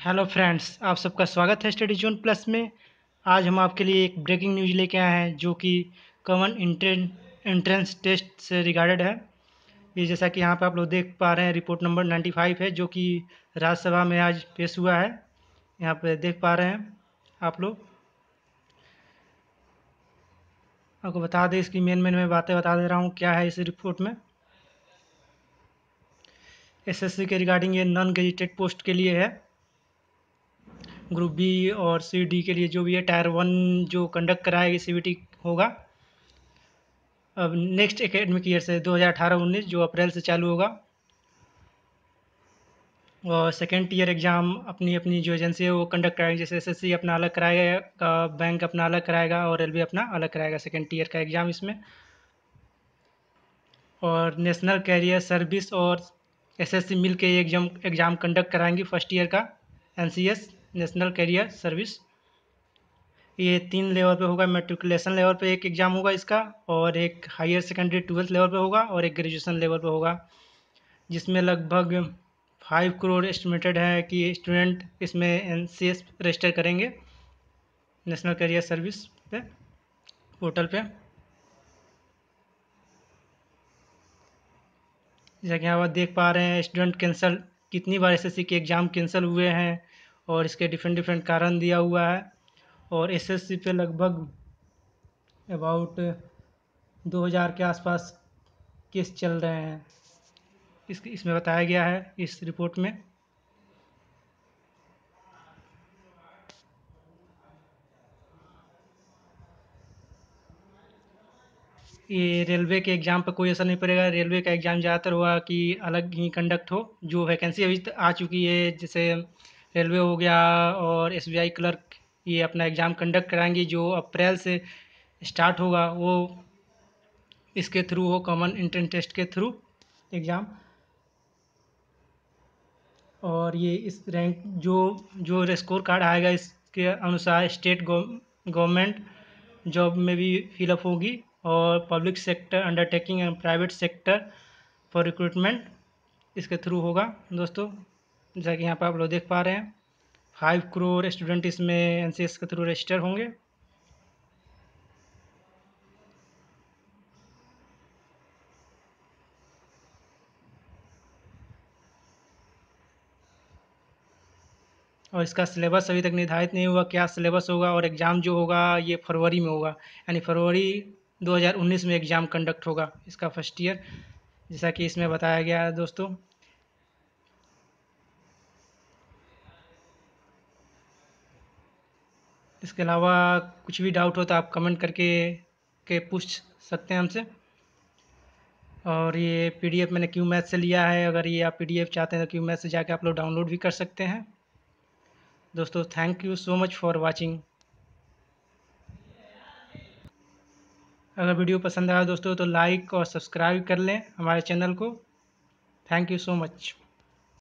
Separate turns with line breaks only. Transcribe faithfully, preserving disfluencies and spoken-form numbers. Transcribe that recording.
Hello friends, आप सबका स्वागत है स्टडी जोन प्लस में। आज हम आपके लिए एक ब्रेकिंग न्यूज़ लेके आए हैं जो कि कॉमन एंट्रेंस टेस्ट से रिगार्डेड है। ये जैसा कि यहाँ पे आप लोग देख पा रहे हैं, रिपोर्ट नंबर पचानवे है जो कि राज्यसभा में आज पेश हुआ है। यहाँ पे देख पा रहे हैं आप लोग। आपको बता दें, इसकी मेन मेन मैं बातें बता दे रहा हूँ क्या है इस रिपोर्ट में। एसएससी के रिगार्डिंग ये नॉन गेजिटेड पोस्ट के लिए है। ग्रुप बी और सी डी के लिए जो भी है, टायर वन जो कंडक्ट कराएगी सीबीटी होगा अब नेक्स्ट एकेडमिक ईयर से दो हज़ार अठारह उन्नीस, जो अप्रैल से चालू होगा। और सेकेंड ईयर एग्ज़ाम अपनी अपनी जो एजेंसी है वो कंडक्ट कराएगी। जैसे एसएससी अपना अलग कराएगा, बैंक अपना अलग कराएगा और रेलवे अपना अलग कराएगा सेकेंड ईयर का एग्ज़ाम इसमें। और नेशनल कैरियर सर्विस और एसएससी मिल के एग्जाम एग्ज़ाम कंडक्ट कराएंगी फर्स्ट ईयर का। एनसीएस नेशनल कैरियर सर्विस, ये तीन लेवल पे होगा। मैट्रिकुलेशन लेवल पे एक एग्ज़ाम होगा इसका, और एक हायर सेकेंडरी ट्वेल्थ लेवल पे होगा, और एक ग्रेजुएशन लेवल पे होगा। जिसमें लगभग फाइव करोड़ एस्टिमेटेड है कि स्टूडेंट इसमें एनसीएस रजिस्टर करेंगे नेशनल कैरियर सर्विस पे पोर्टल पे। जैसा कि आप देख पा रहे हैं, स्टूडेंट कैंसिल कितनी बार एसएससी के एग्ज़ाम कैंसिल हुए हैं और इसके डिफरेंट डिफरेंट कारण दिया हुआ है। और एसएससी पे लगभग अबाउट दो हज़ार के आसपास केस चल रहे हैं, इस इसमें बताया गया है इस रिपोर्ट में। ये रेलवे के एग्ज़ाम पर कोई असर नहीं पड़ेगा। रेलवे का एग्ज़ाम ज़्यादातर हुआ कि अलग ही कंडक्ट हो। जो वैकेंसी अभी आ चुकी है, जैसे रेलवे हो गया और एसबीआई क्लर्क, ये अपना एग्ज़ाम कंडक्ट कराएंगी। जो अप्रैल से स्टार्ट होगा वो इसके थ्रू हो, कॉमन एंट्रेंस टेस्ट के थ्रू एग्ज़ाम। और ये इस रैंक जो जो स्कोर कार्ड आएगा इसके अनुसार स्टेट गवर्नमेंट जॉब में भी फिलअप होगी, और public sector undertaking and private sector for recruitment इसके थ्रू होगा दोस्तों। जैसा कि यहाँ पर आप लोग देख पा रहे हैं, फाइव करोड़ स्टूडेंट इसमें एनसीएस के थ्रू रजिस्टर होंगे। और इसका सिलेबस अभी तक निर्धारित नहीं हुआ क्या सिलेबस होगा, और एग्ज़ाम जो होगा ये फरवरी में होगा, यानी फरवरी दो हज़ार उन्नीस में एग्ज़ाम कंडक्ट होगा इसका फर्स्ट ईयर, जैसा कि इसमें बताया गया है दोस्तों। इसके अलावा कुछ भी डाउट हो तो आप कमेंट करके के पूछ सकते हैं हमसे। और ये पीडीएफ मैंने क्यू मैथ से लिया है। अगर ये आप पीडीएफ चाहते हैं तो क्यू मैथ से जाके आप लोग डाउनलोड भी कर सकते हैं दोस्तों। Thank you so much for watching. अगर वीडियो पसंद आया दोस्तों तो लाइक और सब्सक्राइब कर लें हमारे चैनल को। Thank you so much.